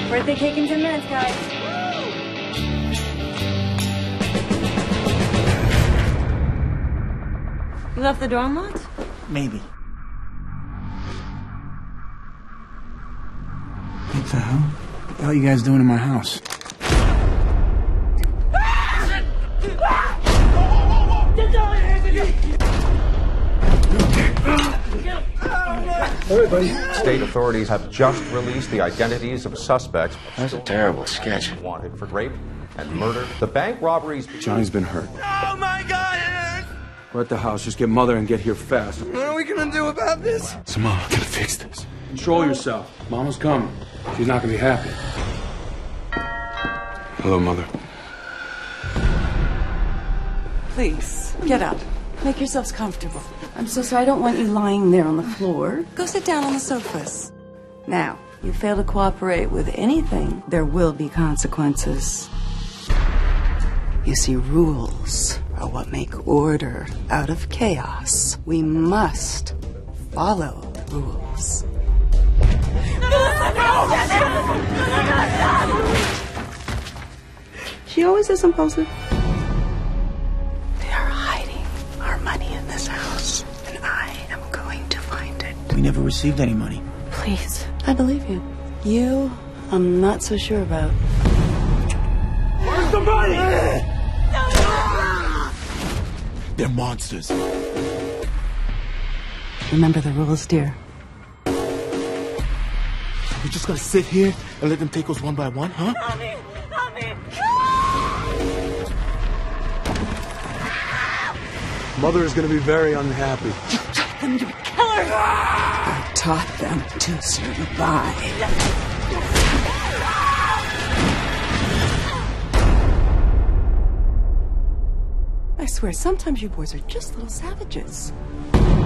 Birthday cake in 10 minutes, guys. You left the door unlocked? Maybe. What the hell? What the hell are you guys doing in my house? Everybody. State authorities have just released the identities of suspects. That's a terrible sketch. Wanted for rape and murder. The bank robberies. Johnny's been hurt. Oh my God, it hurts! We're at the house. Just get Mother and get here fast. What are we gonna do about this? So, Mom, I gotta fix this. Control yourself. Mama's coming. She's not gonna be happy. Hello, Mother. Please, get up. Make yourselves comfortable. I'm so sorry. I don't want you lying there on the floor. Go sit down on the sofas. Now, you fail to cooperate with anything, there will be consequences. You see, rules are what make order out of chaos. We must follow the rules. She always is impulsive. They are hiding our money in this house, and I am going to find it. We never received any money. Please, I believe you. You, I'm not so sure about. Where's the money? They're monsters. Remember the rules, dear. We're just gonna sit here and let them take us one by one, huh? Help me! Help me! Mother is gonna be very unhappy. You taught them to be killers! I taught them to survive. I swear, sometimes you boys are just little savages.